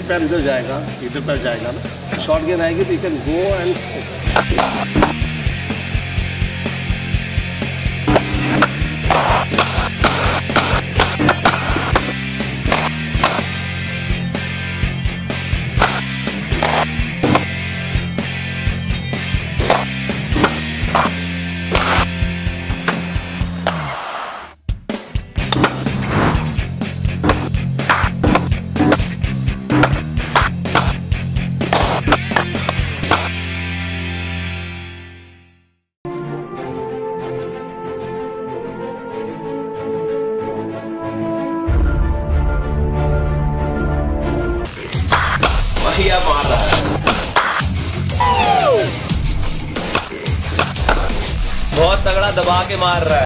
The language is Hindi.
पैर इधर जाएगा, इधर पैर जाएगा ना, शॉर्ट गेंद आएगी तो यू कैन गो एंड मार रहा है, बहुत तगड़ा दबा के मार रहा है।